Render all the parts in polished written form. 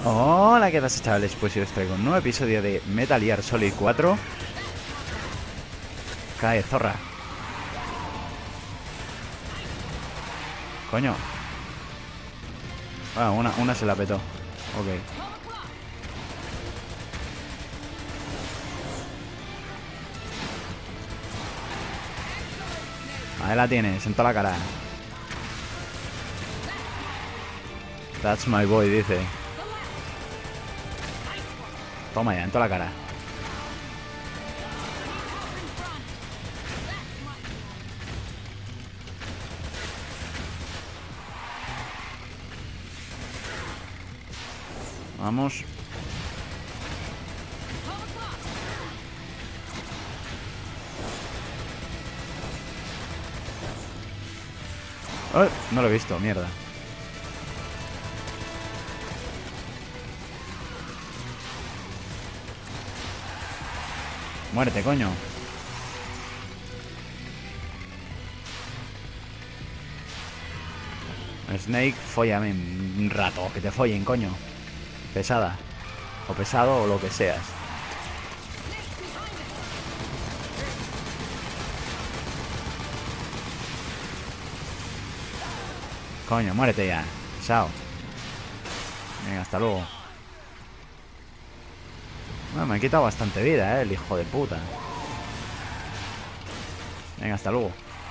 Hola, ¿qué pasa, chavales? Pues yo os traigo un nuevo episodio de Metal Gear Solid 4. Cae, zorra. Coño. Ah, una se la petó. Ok. Ahí la tienes, en toda la cara. That's my boy, dice. Toma ya, en toda la cara. Vamos. ¡Ay! No lo he visto, mierda. Muérete, coño. Snake, fóllame un rato. Que te follen, coño. Pesada. O pesado o lo que seas. Coño, muérete ya. Pesado. Venga, hasta luego. Bueno, me ha quitado bastante vida, el hijo de puta. Venga, hasta luego.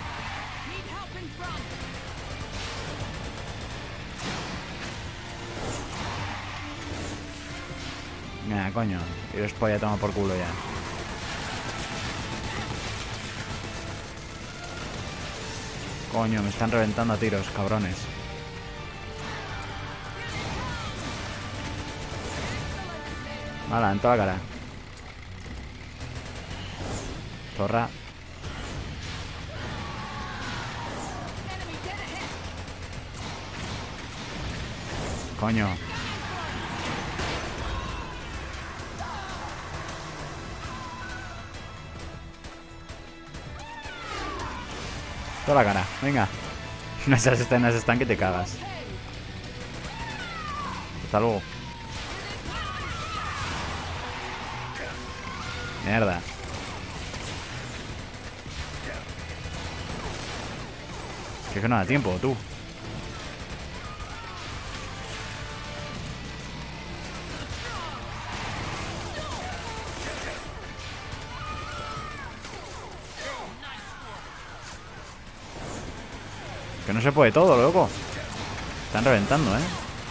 Venga, coño. Y después ya toma por culo ya. Coño, me están reventando a tiros, cabrones. Hala, en toda la cara. Zorra. Coño. Toda la cara, venga. Esas escenas están que te cagas. Hasta luego. Mierda. Es que no da tiempo, tú. Que no se puede todo, loco. Están reventando, ¿eh?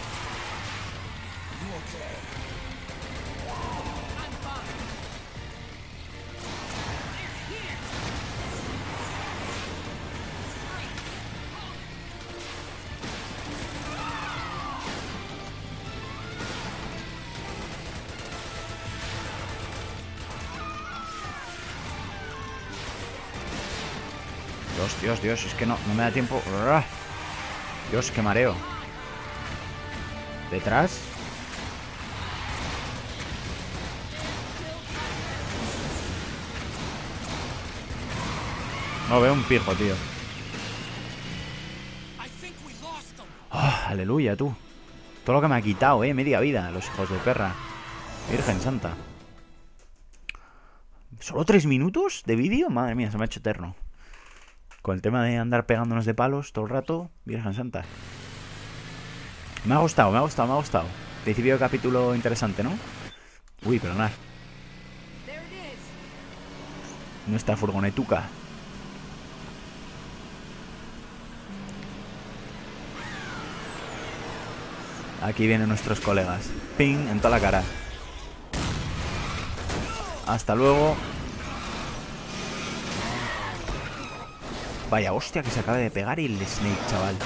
Dios, es que no me da tiempo. Dios, qué mareo. ¿Detrás? No veo un pijo, tío. Oh, aleluya, tú. Todo lo que me ha quitado, media vida, los hijos de perra. Virgen Santa. ¿Solo 3 minutos de vídeo? Madre mía, se me ha hecho eterno. Con el tema de andar pegándonos de palos todo el rato. Virgen Santa. Me ha gustado. Principio de capítulo interesante, ¿no? Uy, perdonad. Nuestra furgonetuca. Aquí vienen nuestros colegas. Ping, en toda la cara. Hasta luego. Vaya hostia que se acaba de pegar el Snake, chaval.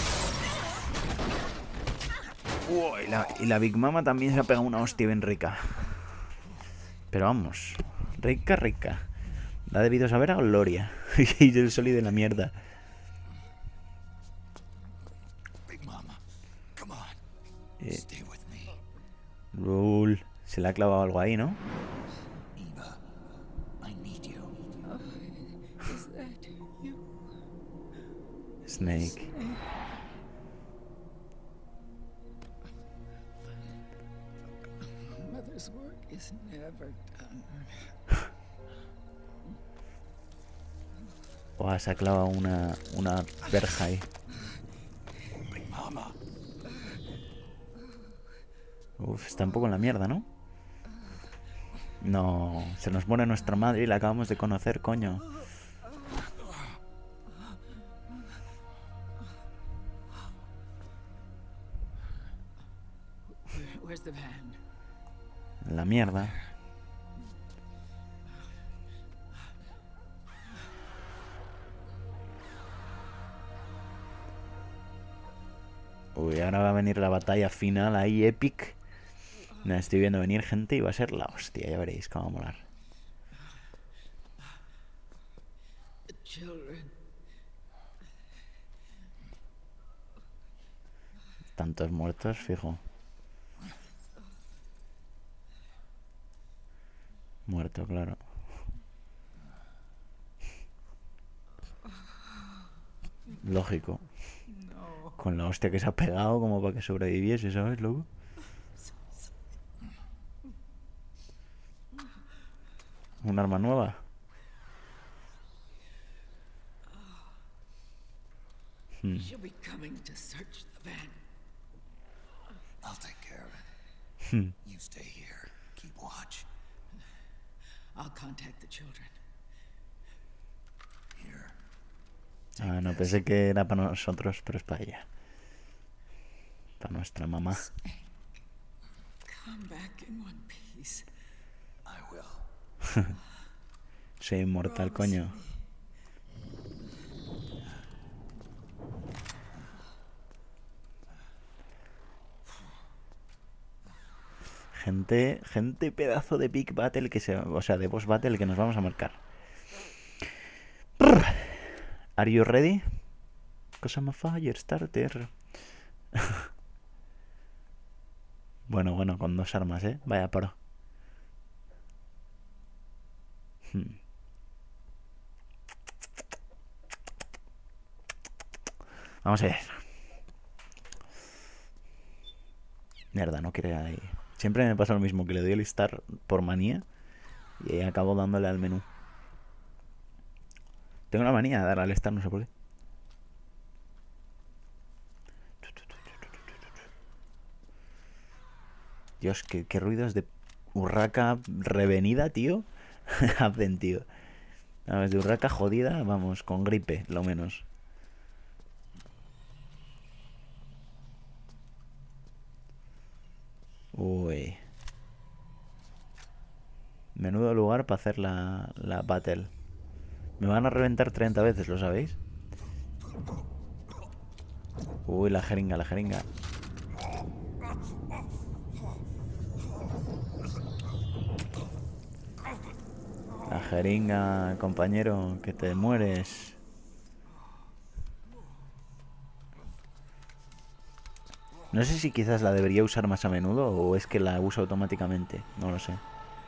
Y la Big Mama también se ha pegado una hostia bien rica. Pero vamos, rica. La ha debido saber a Gloria. Y el Solid de la mierda. Rule. Se le ha clavado algo ahí, ¿no? Snake. is never done. O se ha clavado una verja ahí. Uf, está un poco en la mierda, ¿no? No, se nos muere nuestra madre y la acabamos de conocer, coño. Where's the van? La mierda. Uy, ahora va a venir la batalla final ahí, epic. Me estoy viendo venir gente y va a ser la hostia, ya veréis cómo va a molar. The children. Tantos muertos, fijo. Muerto, claro. Lógico. No. Con la hostia que se ha pegado como para que sobreviviese, ¿sabes, loco? Un arma nueva. She'll be coming to search the van. I'll take care of it. You stay here. Keep watch. I'll contact the children. Here. Ah, no, pensé que era para nosotros, pero es para ella. Para nuestra mamá. Come back in one piece. I will. Soy inmortal, coño. Gente pedazo de big battle que se... O sea, de boss battle que nos vamos a marcar. Are you ready? Cause I'm a fire starter. Bueno, con 2 armas, ¿eh? Vaya paro. Vamos a ver. Mierda, no quiere ahí. Siempre me pasa lo mismo, que le doy el start por manía y acabo dándole al menú. Tengo la manía de dar al start, no sé por qué. Dios, qué ruidos de urraca revenida, tío. Hacen, tío. A ver, de urraca jodida, vamos, con gripe, lo menos. Uy. Menudo lugar para hacer la battle. Me van a reventar 30 veces, ¿lo sabéis? Uy, la jeringa, la jeringa. La jeringa, compañero, que te mueres. No sé si quizás la debería usar más a menudo o es que la uso automáticamente. No lo sé.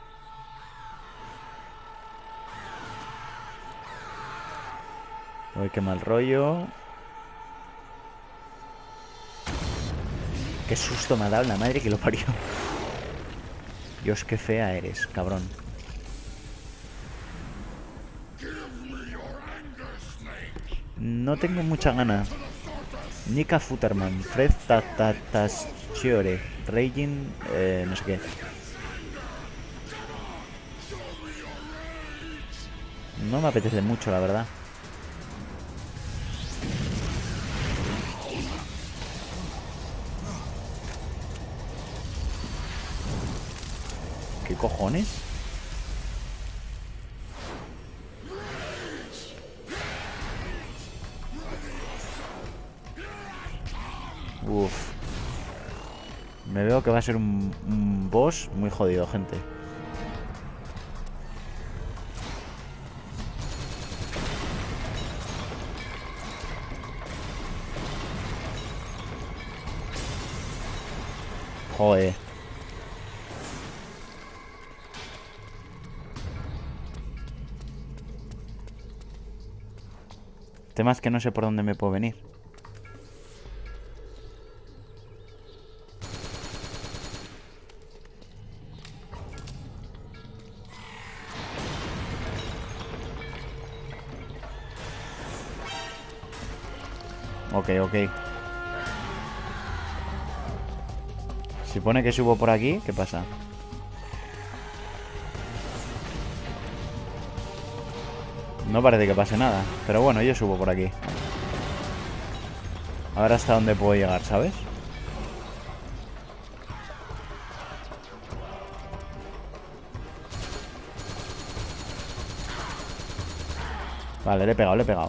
Uy, qué mal rollo. Qué susto me ha dado la madre que lo parió. Dios, qué fea eres, cabrón. No tengo mucha gana. Nika Futterman, Fred Tatasciore, Raging, no sé qué. No me apetece mucho, la verdad. ¿Qué cojones? Uf. Me veo que va a ser un boss muy jodido, gente. Joder. El tema es que no sé por dónde me puedo venir. Ok, ok. Se supone que subo por aquí. ¿Qué pasa? No parece que pase nada. Pero bueno, yo subo por aquí. A ver hasta dónde puedo llegar, ¿sabes? Vale, le he pegado, le he pegado.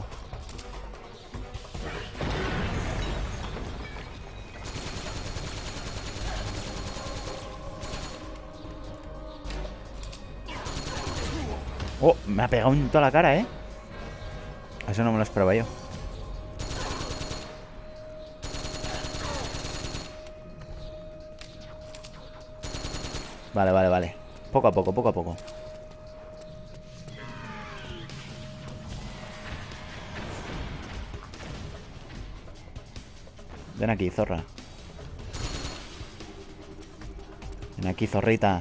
Oh, me ha pegado en toda la cara, ¿eh? Eso no me lo esperaba yo. Vale, vale, vale. Poco a poco, poco a poco. Ven aquí, zorra. Ven aquí, zorrita.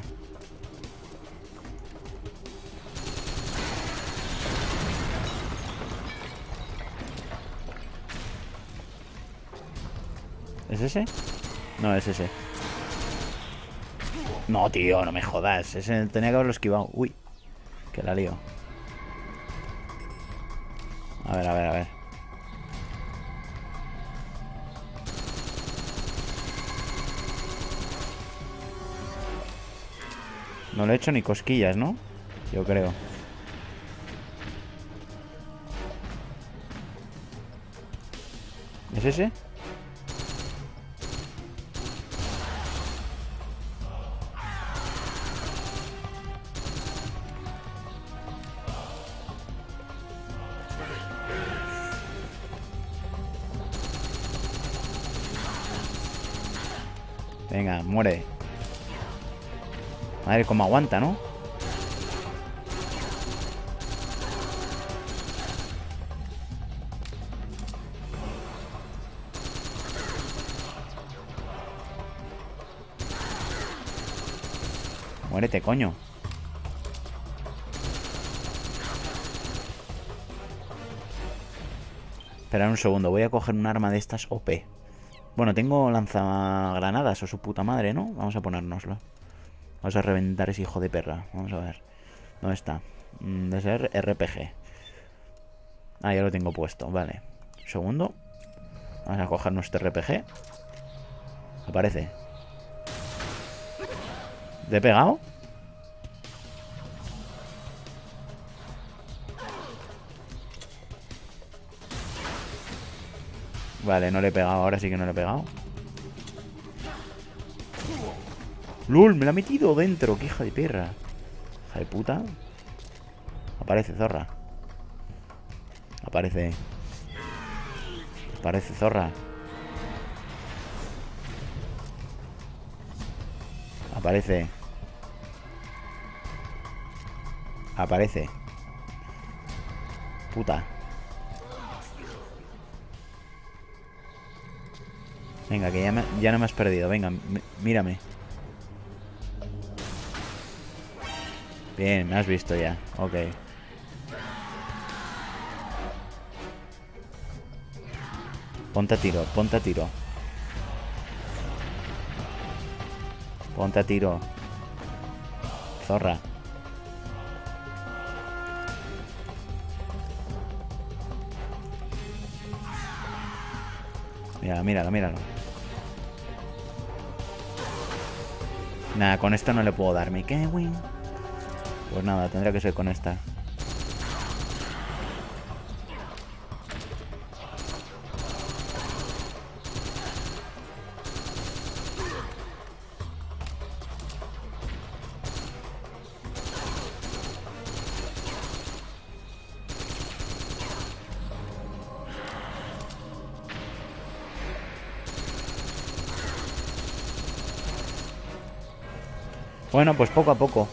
¿Es ese? No, es ese. No, tío, no me jodas. Ese tenía que haberlo esquivado. Uy, que la lío. A ver, a ver, a ver. No le he hecho ni cosquillas, ¿no? Yo creo. ¿Es ese? Venga, muere. A ver cómo aguanta, ¿no? Muérete, coño. Esperad un segundo, voy a coger un arma de estas OP. Bueno, tengo lanzagranadas o su puta madre, ¿no? Vamos a ponérnoslo. Vamos a reventar ese hijo de perra. Vamos a ver. ¿Dónde está? Debe ser RPG. Ah, ya lo tengo puesto, vale. Un segundo. Vamos a coger nuestro RPG. Aparece. ¿Le he pegado? Vale, no le he pegado. Ahora sí que no le he pegado. ¡Lul! Me la ha metido dentro. ¡Qué hija de perra! Hija de puta. Aparece, zorra. Aparece. Aparece, zorra. Aparece. Aparece. Puta. Venga, que ya no me has perdido. Venga, mírame. Bien, me has visto ya. Ok. Ponte a tiro, ponte a tiro. Ponte a tiro. Zorra. Míralo, míralo, míralo. Nada, con esto no le puedo dar. Me cago en... Pues nada, tendrá que ser con esta. Bueno, pues poco a poco.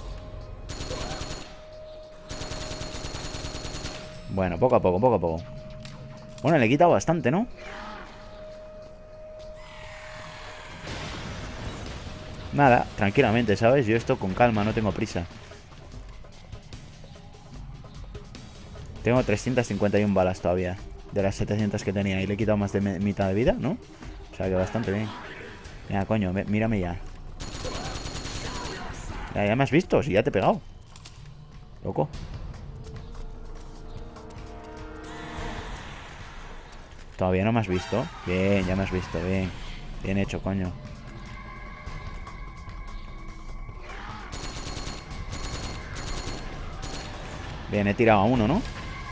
Bueno, poco a poco, poco a poco. Bueno, le he quitado bastante, ¿no? Nada, tranquilamente, ¿sabes? Yo esto con calma, no tengo prisa. Tengo 351 balas todavía. De las 700 que tenía. Y le he quitado más de mitad de vida, ¿no? O sea que bastante bien. Venga, coño, mírame ya. Ya me has visto, si ya te he pegado. Loco. Todavía no me has visto. Bien, ya me has visto, bien. Bien hecho, coño. Bien, he tirado a uno, ¿no?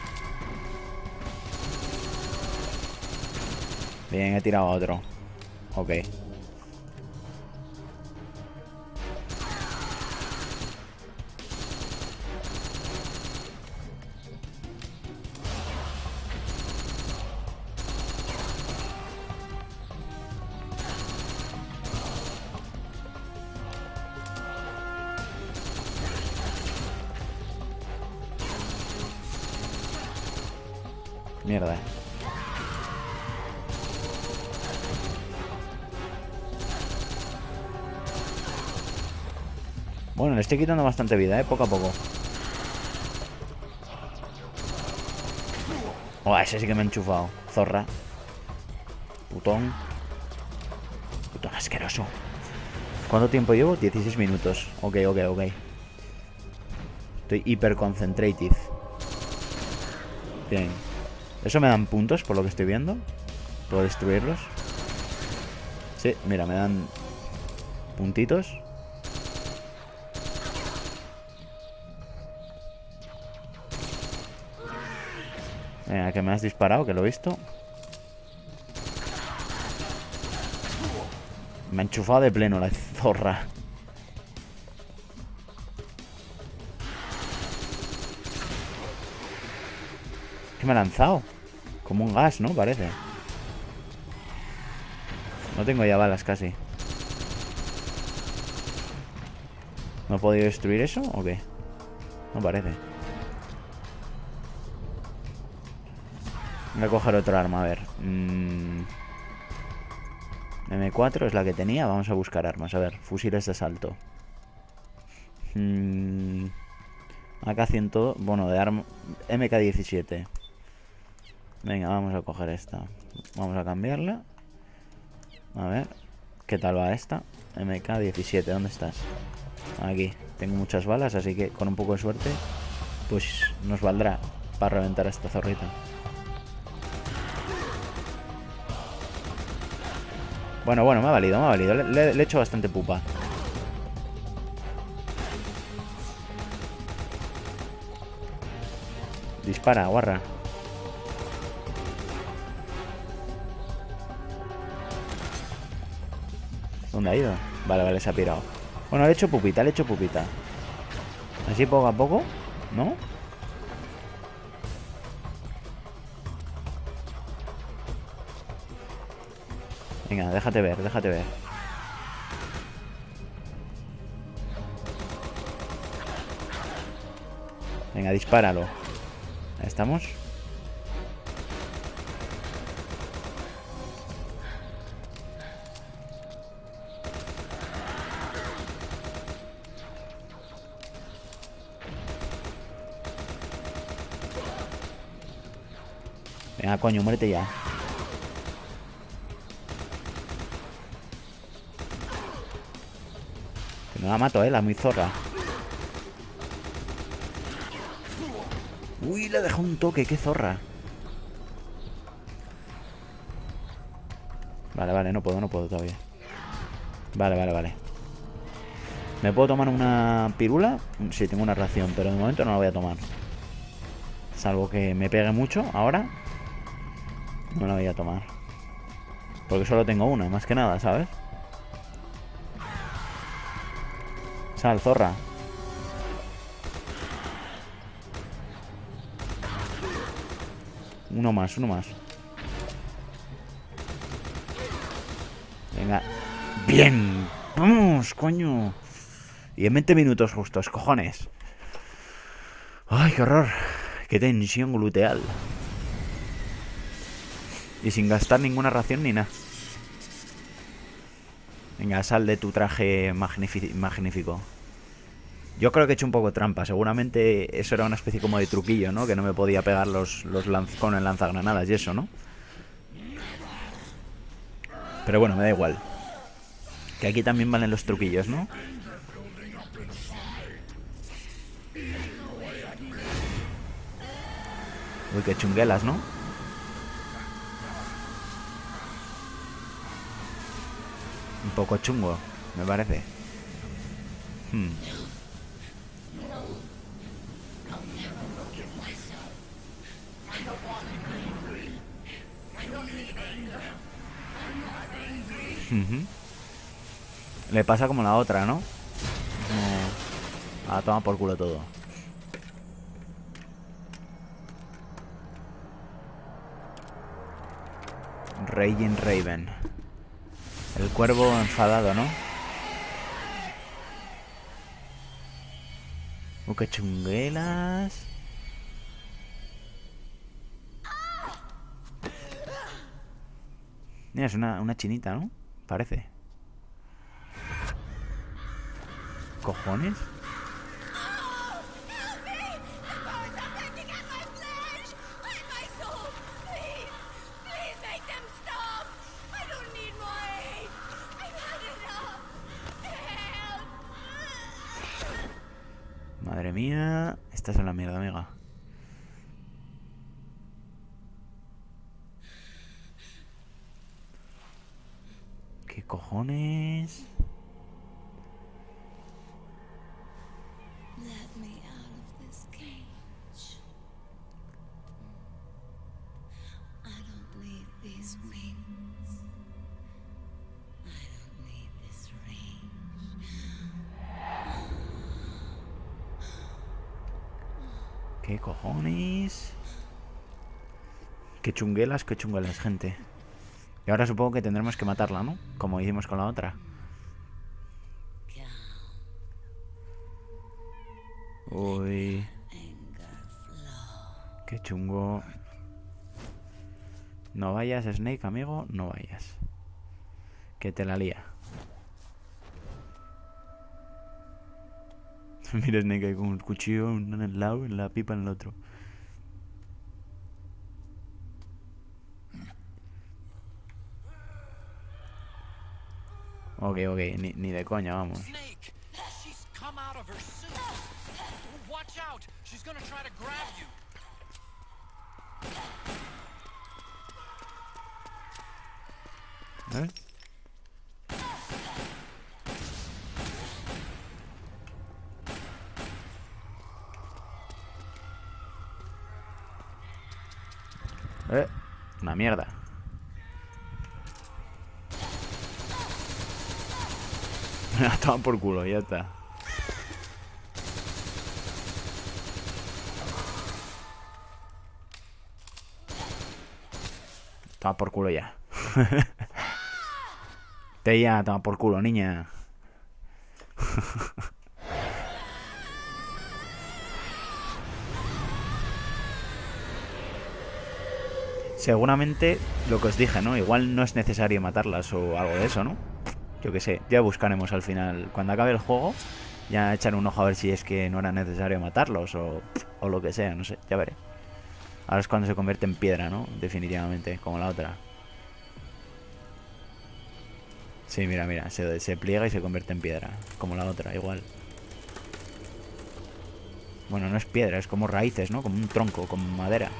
Bien, he tirado a otro. Ok. Mierda. Bueno, le estoy quitando bastante vida, poco a poco. Oh, ese sí que me ha enchufado. Zorra. Putón. Putón asqueroso. ¿Cuánto tiempo llevo? 16 minutos. Ok. Estoy hiper concentrated. Bien. ¿Eso me dan puntos por lo que estoy viendo? ¿Puedo destruirlos? Sí, mira, me dan puntitos. Venga, que me has disparado, que lo he visto. Me ha enchufado de pleno la zorra. ¿Qué me ha lanzado? Como un gas, ¿no? Parece. No tengo ya balas casi. ¿No he podido destruir eso o qué? No parece. Voy a coger otro arma, a ver. M4 es la que tenía. Vamos a buscar armas. A ver, fusiles de asalto. AK-100... Bueno, de arma... MK-17. Venga, vamos a coger esta. Vamos a cambiarla. A ver. ¿Qué tal va esta? MK-17, ¿dónde estás? Aquí. Tengo muchas balas, así que con un poco de suerte pues nos valdrá para reventar a esta zorrita. Bueno, me ha valido. Le he hecho bastante pupa. Dispara, guarra. ¿Dónde ha ido? Vale, se ha pirado. Bueno, le he hecho pupita. Así poco a poco, ¿no? Venga, déjate ver. Venga, dispáralo. Ahí estamos. Venga, coño, muérete ya. Que me la mato, la muy zorra. Uy, le dejó un toque, qué zorra. Vale, no puedo todavía. Vale. ¿Me puedo tomar una pirula? Sí, tengo una ración, pero de momento no la voy a tomar. Salvo que me pegue mucho ahora. No la voy a tomar. Porque solo tengo una, más que nada, ¿sabes? Sal, zorra. Uno más. Venga. ¡Bien! ¡Vamos, coño! Y en 20 minutos justos, cojones. ¡Ay, qué horror! ¡Qué tensión gluteal! Y sin gastar ninguna ración ni nada. Venga, sal de tu traje magnífico. Yo creo que he hecho un poco trampa. Seguramente eso era una especie como de truquillo, ¿no? Que no me podía pegar con el lanzagranadas y eso, ¿no? Pero bueno, me da igual. Que aquí también valen los truquillos, ¿no? Uy, qué chunguelas, ¿no? Un poco chungo, me parece. Le pasa como la otra, ¿no? Como... toma por culo todo. Raging Raven. El cuervo enfadado, ¿no? Qué chunguelas. Mira, es una chinita, ¿no? Parece. ¿Cojones? Madre mía. Estás en la mierda, amiga. ¿Qué cojones? Let me out of this cage. I don't need these wings. I don't need this range. ¿Qué cojones? Qué chunguelas, gente. Y ahora supongo que tendremos que matarla, ¿no? Como hicimos con la otra. Uy. Qué chungo. No vayas, Snake, amigo. No vayas. Que te la lía. Mira Snake ahí con un cuchillo en el lado y la pipa en el otro. Ok, ni de coña, vamos. Snake, she's come out of her suit. Watch out, she's gonna try to grab you. ¿Eh? Una mierda. Toma por culo, ya está. Toma por culo ya. Te ya, toma por culo, niña. Seguramente lo que os dije, ¿no? Igual no es necesario matarlas o algo de eso, ¿no? Yo qué sé, ya buscaremos al final. Cuando acabe el juego, ya echaré un ojo a ver si es que no era necesario matarlos o lo que sea, no sé, ya veré. Ahora es cuando se convierte en piedra, ¿no? Definitivamente, como la otra. Sí, mira, se pliega y se convierte en piedra, como la otra, igual. Bueno, no es piedra, es como raíces, ¿no? Como un tronco, como madera.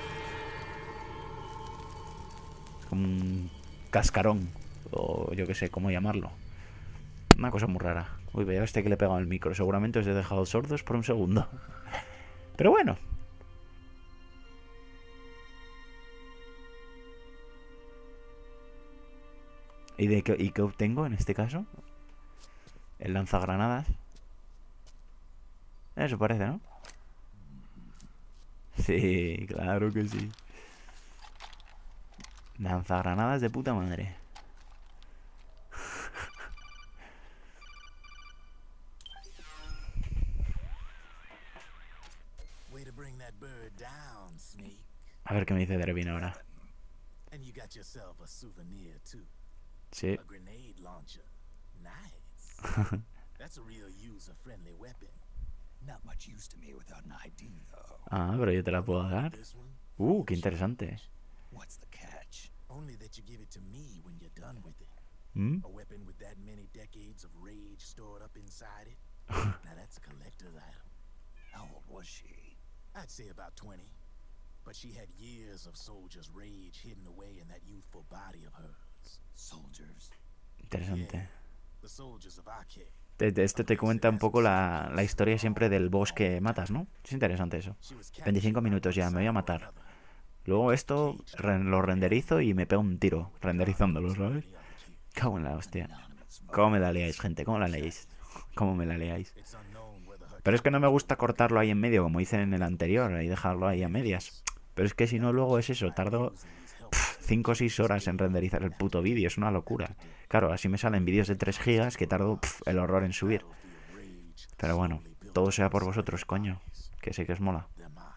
Como un cascarón. O yo qué sé, cómo llamarlo. Una cosa muy rara. Uy, vea este que le he pegado el micro. Seguramente os he dejado sordos por un segundo. Pero bueno. ¿Y qué obtengo en este caso? El lanzagranadas. Eso parece, ¿no? Sí, claro que sí. Lanzagranadas de puta madre. Way to bring that bird down, Snake. A ver qué me dice Dervin ahora. And you got yourself a souvenir too. Sí. A grenade launcher. Nice. That's a real user-friendly weapon. Not much use to me without an ID, though. Ah, pero yo te la puedo dar. This one? Qué interesante. What's the catch? Only that you give it to me when you're done with it. ¿Mm? A weapon with that many decades of rage stored up inside it. Now that's a collector's item. How old was she? I'd say about 20. But she had years of soldiers' rage hidden away in that youthful body of hers. Soldiers. Interesante. The soldiers of Arcade. Este te cuenta un poco la historia siempre del boss que matas, ¿no? Es interesante eso. 25 minutos ya, me voy a matar. Luego esto lo renderizo y me pego un tiro renderizándolo, ¿sabes? Cago en la hostia. ¿Cómo me la leáis, gente? ¿Cómo la leéis? ¿Cómo me la leáis? Pero es que no me gusta cortarlo ahí en medio, como hice en el anterior, y dejarlo ahí a medias. Pero es que si no, luego es eso, tardo 5 o 6 horas en renderizar el puto vídeo, es una locura. Claro, así me salen vídeos de 3 gigas que tardo el horror en subir. Pero bueno, todo sea por vosotros, coño, que sé que os mola.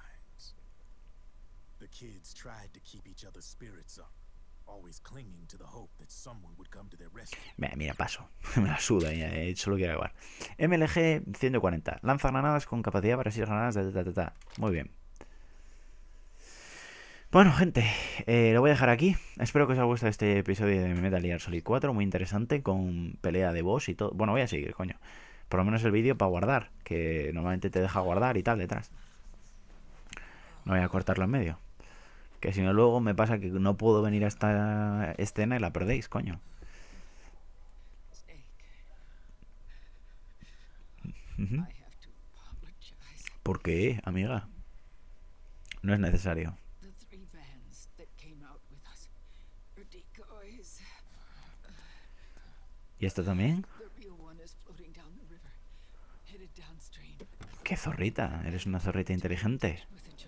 Mira, paso. Me la suda, solo quiero acabar. MLG 140. Lanza granadas con capacidad para 6 granadas. Muy bien. Bueno, gente, lo voy a dejar aquí. Espero que os haya gustado este episodio de Metal Gear Solid 4. Muy interesante, con pelea de boss y todo. Bueno, voy a seguir, coño. Por lo menos el vídeo para guardar, que normalmente te deja guardar y tal detrás. No voy a cortarlo en medio. Que si no, luego me pasa que no puedo venir a esta escena y la perdéis, coño. ¿Por qué, amiga? No es necesario. ¿Y esto también? ¡Qué zorrita! Eres una zorrita inteligente.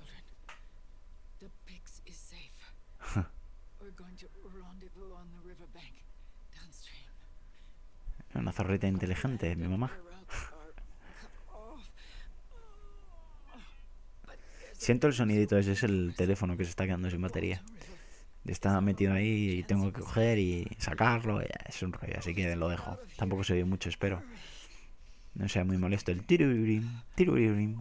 Una zorrita inteligente, mi mamá. Siento el sonidito, ese es el teléfono que se está quedando sin batería. Está metido ahí y tengo que coger y sacarlo. Es un rollo, así que lo dejo. Tampoco se oye mucho, espero. No sea muy molesto el tirurim, tirurim.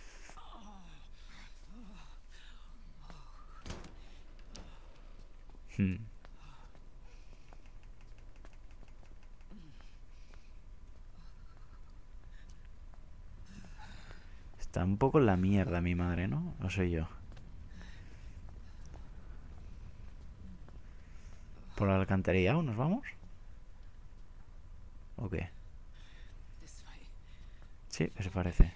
Está un poco en la mierda mi madre, ¿no? ¿O soy yo? ¿Por la alcantarilla nos vamos? ¿O qué? Sí, eso parece.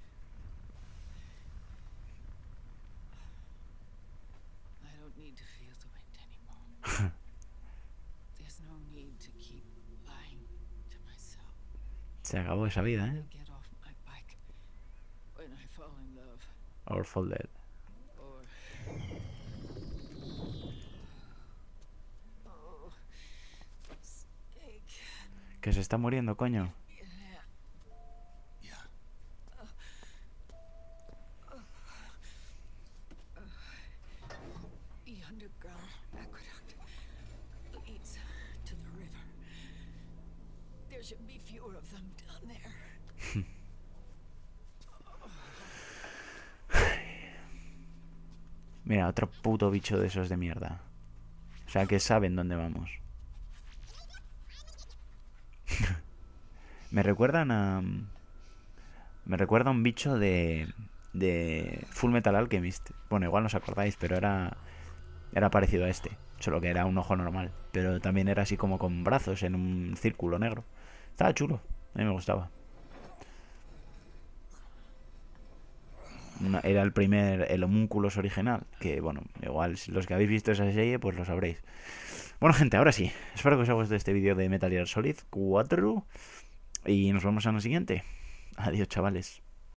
Se acabó esa vida, ¿eh? Or fall dead. Que se está muriendo, coño. Mira, otro puto bicho de esos de mierda. O sea, que saben dónde vamos. Me recuerdan a... Me recuerda a un bicho de Full Metal Alchemist. Bueno, igual no os acordáis, pero era parecido a este. Solo que era un ojo normal. Pero también era así como con brazos en un círculo negro. Estaba chulo. A mí me gustaba. Era el homúnculos original. Que bueno, igual los que habéis visto esa serie, pues lo sabréis. Bueno, gente, ahora sí. Espero que os haya gustado este vídeo de Metal Gear Solid 4. Y nos vemos en la siguiente. Adiós, chavales.